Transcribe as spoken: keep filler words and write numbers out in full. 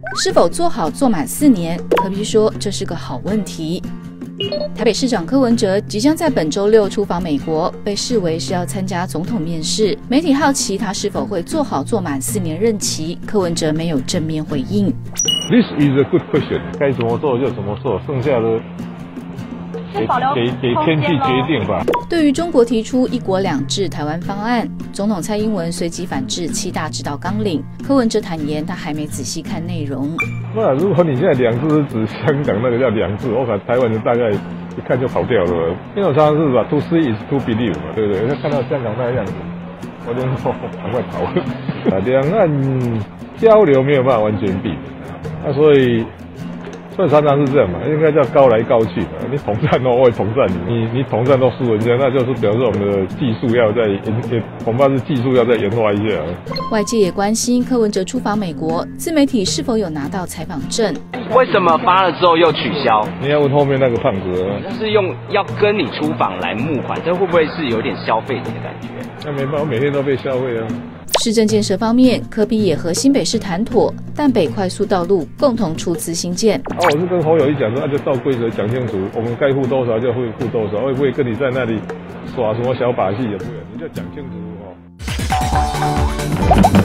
是否做好做满四年？柯 P 说这是个好问题。台北市长柯文哲即将在本周六出访美国，被视为是要参加总统面试。媒体好奇他是否会做好做满四年任期，柯文哲没有正面回应。 This is a good question， 该怎么做就怎么做，剩下的。 给给给天气决定吧。 对于中国提出“一国两制”台湾方案，总统蔡英文随即反制七大指导纲领。柯文哲坦言，他还没仔细看内容。 那如果你现在两制是指香港那个叫两制，我看台湾人大概一看就跑掉了。因为我常常是吧 ，to see is to believe 嘛，对不对？他看到香港那个样子，我就说赶快跑。啊，两岸交流没有办法完全避，那所以。 所以常常是这样嘛，应该叫高来高去嘛。你统战哦，我也统战你，你你统战都输人家，那就是表示我们的技术要再研，恐怕是技术要再研发一下。 外界也关心柯文哲出访美国，自媒体是否有拿到采访证？ 为什么发了之后又取消？ 你要问后面那个胖子啊。 是用要跟你出访来募款，这会不会是有点消费你的感觉？ 那没办法，我每天都被消费啊。 市政建设方面，柯 P 也和新北市谈妥，淡北快速道路共同出资兴建。 啊，我是跟侯友宜讲说，那、啊、就照规则讲清楚，我们该付多少就会付多少，会不会跟你在那里耍什么小把戏也不会，你就讲清楚哦。